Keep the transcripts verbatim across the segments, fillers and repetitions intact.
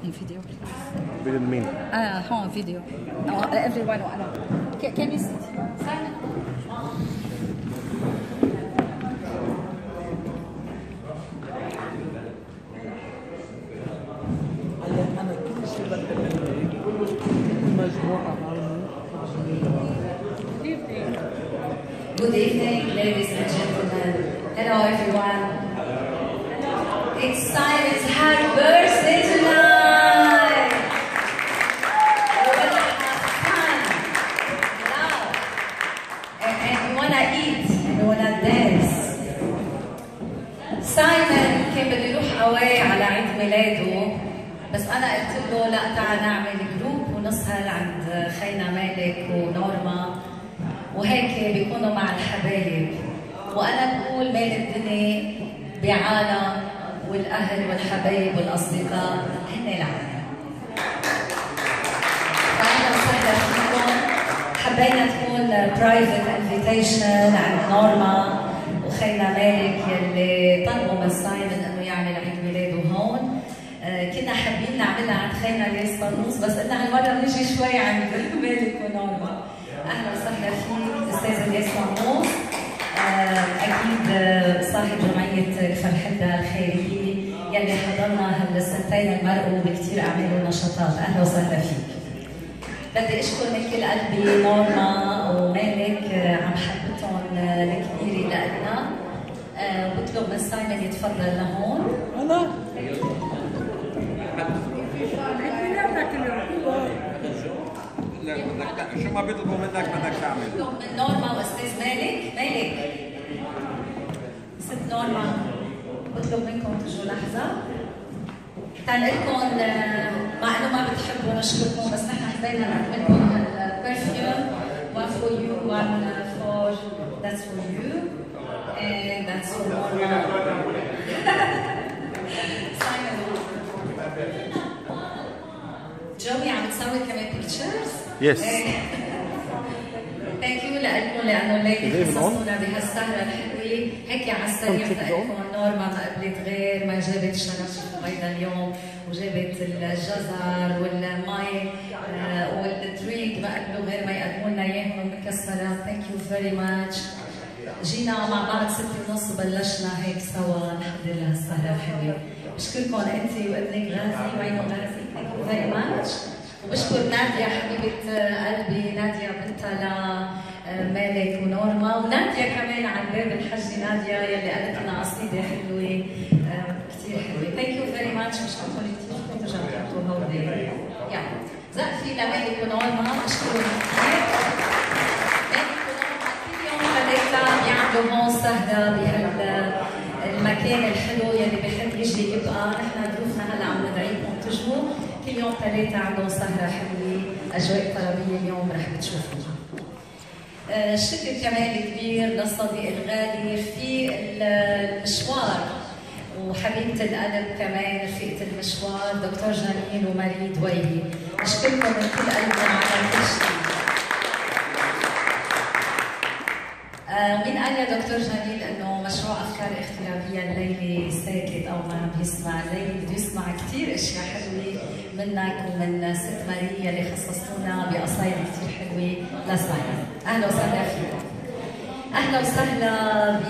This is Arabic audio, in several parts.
in video. فيديو مين؟ آه هون فيديو. No, everyone وأنا. Can you sit? Simon. أنا كل شيء بتكلم مجموعة Good evening, ladies and gentlemen. Hello, everyone. It's Simon's happy birthday tonight. We're gonna have fun, loud, and, and we wanna eat and we wanna dance. Simon كان بده يروح away على عيد ميلاده، بس أنا قلت له لا تعال نعمل جروب ونسهر عند خينا مالك ونورما، وهيك بيكونوا مع الحبايب. وأنا بقول مال الدنيا بعالم والأهل والحبايب والأصدقاء هن العالم. فأهلا وسهلا فيكم. حبينا تكون برايفت انفيتيشن عند نورما وخينا مالك يلي طلبوا من سايمون انه يعمل عيد ميلاده هون. آه كنا حابين نعملها عند خينا ليس طنوس، بس قلنا هالمره بنيجي شوي عند مالك ونورما. اهلا وسهلا فيك استاذ الياس طنوس، آه اكيد صاحب جمعيه الفرحله الخيريه يلي حضرنا هالسنتين المرقوا بكثير اعمال ونشاطات. اهلا وسهلا فيك. بدي اشكر من كل قلبي نورما ومالك عن محبتهم الكبيره لنا. أه بطلب من سايمون يتفضل لهون. أنا؟ لا بدك شو ما بيطلبوا منك بدك تعمل؟ بطلب من نورما واستاذ مالك، مالك ست نورما بطلب منكم تجوا لحظه. تنقلكم مع انه ما بتحبوا نشكركم، بس نحن حبينا نقدم لكم البرفيوم. one for you, one for that's for you, and that's for Norma. جوي عم تصور كمان pictures؟ Yes. ثانك يو لكم لانه الليله خصصونا بهالسهره الحلوه. هيك على السريع لكم نورما ما قبلت غير ما جابت شرشف بيضا اليوم، وجابت الجزر والمي آه والدرينك ما قبلوا غير ما يقدموا لنا اياهم المكسرات. ثانك يو فيري ماتش. جينا مع بعض ستة ونص وبلشنا هيك سوا نحضر لهالسهره الحلوه. بشكركم انت وابنك غازي وعينه غازي. ثانك يو فيري ماتش. وبشكر نادية حبيبة قلبي، نادية بنتها لمالك ونورما، ونادية كمان عن باب الحج نادية يلي قالت لنا قصيدة حلوة كثير حلوة. ثانك يو فيري ماتش. بشكركم كثير كنتوا جمعتوا هودي. يلا زقفي لمالك ونورما، بشكركم كثير. مالك ونورما كل يوم ثلاثة بيعملوا هون سهرة بهالمكان الحلو يلي بحب يجي يبقى. نحن ظروفنا هلا عم ندعيكم تجوا كل يوم ثلاثة عندهم سهرة حلوة، أجواء طربية اليوم رح بتشوفوها. آه شكر كمان كبير للصديق الغالي رفيق المشوار وحبيبة القلب كمان رفيقة المشوار دكتور جميل وماري دويلي. بشكركم من كل قلبي على كل شيء. آه مين قال يا دكتور جميل انه مشروع افكار اخترابيه الليله ساكت او ما عم بيسمع؟ الليله بده يسمع كثير اشياء حلوه منك ومن ست ماريا اللي خصصتونا بقصايد كثير حلوه لسايمون. اهلا وسهلا فيكم. اهلا وسهلا ب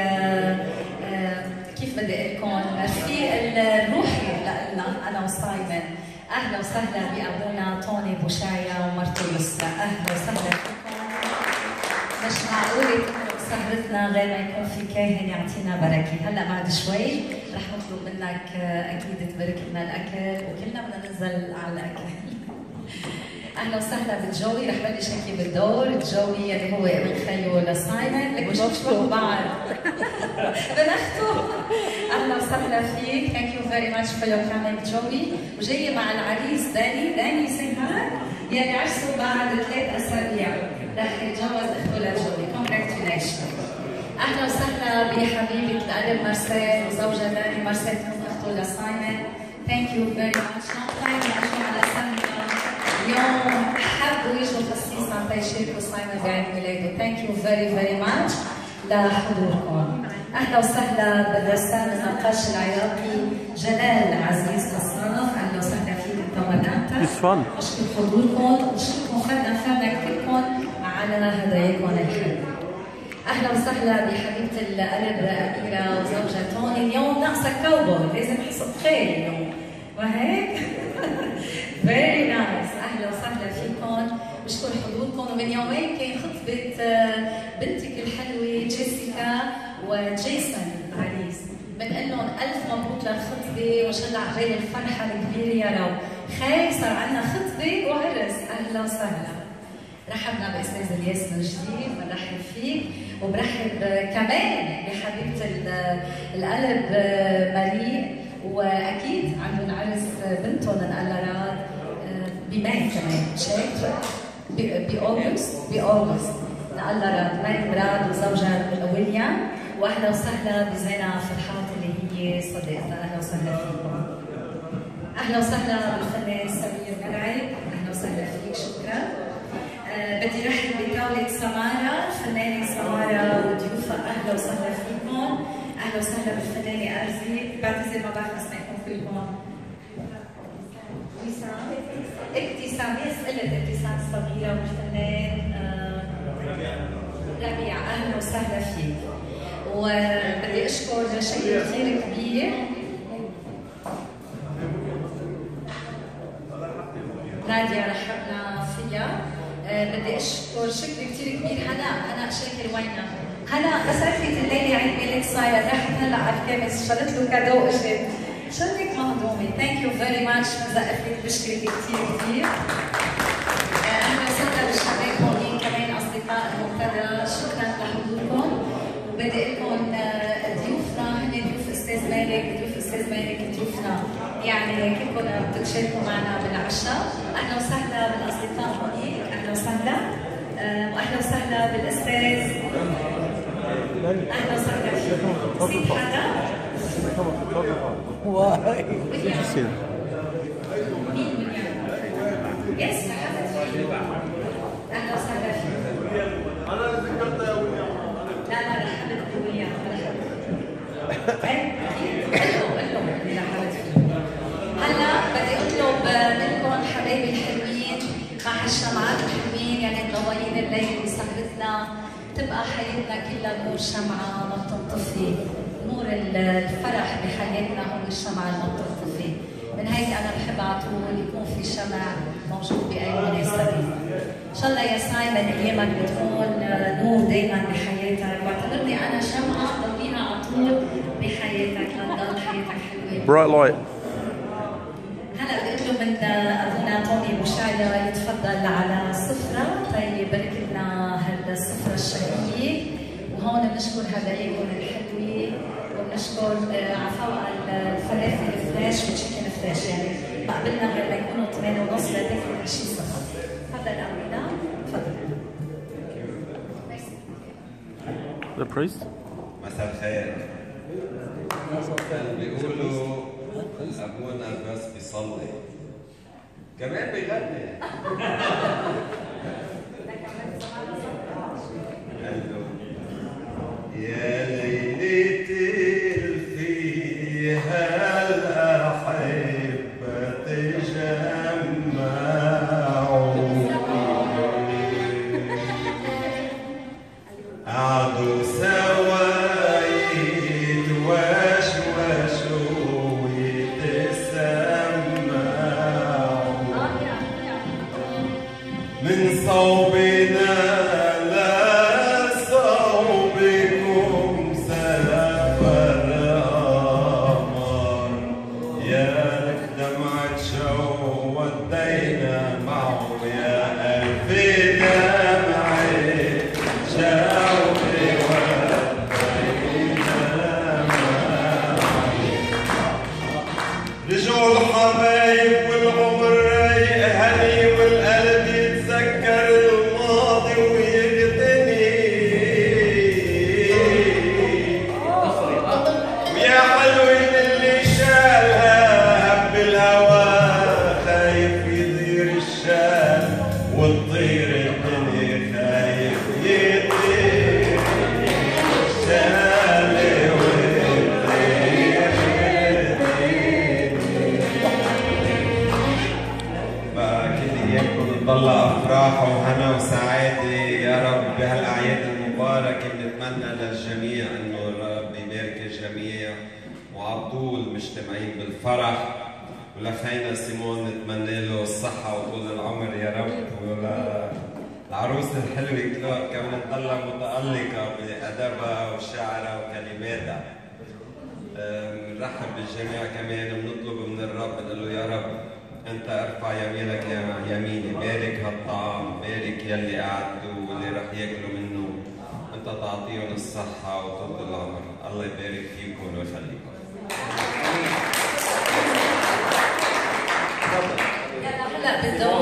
كيف بدي اقول لكم رفيق الروحي لنا انا وسايمون. اهلا وسهلا بابونا طوني بوشايا ومرته يسرا. اهلا وسهلا فيكم. مش معقولة سهرتنا غير ما يكون في كاهن يعطينا بركة. هلا بعد شوي رح نطلب منك أكيد تبارك لنا الأكل وكلنا بدنا ننزل على الأكل. أهلا وسهلا بالجوي. رح بلش هيك بالدور. الجوي اللي هو ابن خيو لسايمون. لك مش بتشبهوا بعض. بنختو. أهلا وسهلا فيك. ثانك يو فيري ماتش فور يور كامينج جوي. وجاية مع العريس داني. داني سيهان يلي عرسوا بعد ثلاث أسابيع. رح يتجوز اخته لجوي. كونجراتيوليشن. اهلا وسهلا بحبيبه القلب مارسيل وزوجها داني. مارسيل تكون اخته لسايمون. ثانك يو فيري ماتش. نعم اجوا على سهرة اليوم حبوا يجوا خصيصا تيشاركوا سايمون بعيد ميلاده. ثانك يو فيري فيري ماتش لحضوركم. اهلا وسهلا بالرسام النقاش العراقي جلال عزيز قصاف. اهلا وسهلا فيك. fun. بشكر حضوركم وبشكركم فعلا فعلا كلكم على هداياكم الحلوة. أهلا وسهلا بحبيبة القلب أميرة وزوجها توني. اليوم ناقصة كاوبوي، لازم حصة خير اليوم وهيك. فيري نايس. أهلا وسهلا فيكم، بشكر حضوركم. ومن يومين كان خطبة بنتك الحلوة جيسيكا وجيسون العريس، بنقول لهم ألف مبروك للخطبة وإن شاء الله عقبال الفرحة الكبيرة يا رب. خير صار عندنا خطبة وعرس. أهلا وسهلا. رحبنا بأستاذ الياس من جديد، بنرحب فيك وبرحب كمان بحبيبة القلب ماري، وأكيد عندهم عرس بنتهم القلرات بماي كمان، شايف؟ بأوغست بأوغست القلرات ماري مراد وزوجها ويليام. وأهلا وسهلا بزينة فرحات اللي هي صديقتها. أهلا وسهلا فيكم. أهلا وسهلا بالفنان سمير مرعي. أهلا وسهلا فيك، شكرا. أه بدي رحب بطاولة سمارة، الفنانة سمارة وضيوفها. أهلا وسهلا فيكم. أهلا وسهلا بالفنانة أرزي. بعتذر ما بعرف أسمعكم كلكم. وسام ابتسام، يس قلت ابتسام الصغيرة والفنان أه ربيع. أهلا وسهلا فيك. وبدي أشكر شيء كثير كبير نادية رحبنا فيها. أه بدي اشكر شكر كثير كبير هلا هلا شاكر وينها؟ هلا بس عرفت الليله عيد ميلاد صاير، رحت هلا على الكامس شريت له كادو اجت. شلك مهضومه. ثانك يو فيري ماتش. بزقف لك بشكرك كثير كثير. اهلا وسهلا بالشباب هون كمان اصدقاء المنتدى، شكرا لحضوركم. وبدي اقول لكم ضيوفنا هن ضيوف استاذ مالك، ضيوف استاذ مالك ضيوفنا، يعني كلكم بتشاركوا معنا بالعشاء. اهلا وسهلا بالاصدقاء هونيك. اهلا وسهلا. واهلا وسهلا بالاستاذ. اهلا وسهلا فيك. نسيت حدا؟ واي مين ويليام؟ يس رحبت فيك. اهلا وسهلا فيك. انا ذكرت يا ويليام. لا لا رحبت بويليام. رحبت. ايه قل له قل له اللي رحبت فيه. هلا بدي اطلب منكم حبايبي الحلوين مع هالشمعات الحلوين، يعني مضويين الليل بسهرتنا، تبقى حياتنا كلها نور شمعة ما بتنطفي. نور الفرح بحياتنا هو الشمعة اللي ما بتنطفي. من هيك انا بحب على طول يكون في شمع موجود باي مناسبة. ان شاء الله يا سايمون ايامك بتكون نور دائما بحياتك، واعتبرني انا شمعة ضويها على طول بحياتك لتضل حياتك حلوة. Bright light. هلا بدي اطلب من ابونا توني بوشايا يتفضل على السفرة تيبارك لنا هالسفرة الشهية. وهون بنشكر هداياكم الحلوة، وبنشكر عفوا الفلافل الفلاش والتشيكن فلاش، يعني قبلنا غير ليكونوا ثمانية ونص لتاكلوا شيء صفر. تفضل أمينة، تفضل. The priest. مساء الخير. بيقولوا أبونا بس بيصلي كمان بيغني. يا ليلتي فيها الأحبة تجمعوا، قعدوا سوا يتوشوشوا ويتسمعوا من صوبنا بتضلها افراح وهنا وسعاده يا رب بهالاعياد المباركه. بنتمنى للجميع انه الرب يبارك الجميع وعلى طول مجتمعين بالفرح. ولخينا سيمون نتمنى له الصحه وطول العمر يا رب. والعروس الحلوه كلود كمان تضلها متالقه بادبها وشعرها وكلماتها. بنرحب بالجميع كمان بنطلب من الرب نقول له يا رب انت ارفع يمينك يميني، بارك هالطعام، بارك يلي قعدتوا واللي رح ياكلوا منه، انت تعطيهم الصحه وطول العمر. الله يبارك فيكم ويخليكم. هلا بالدوام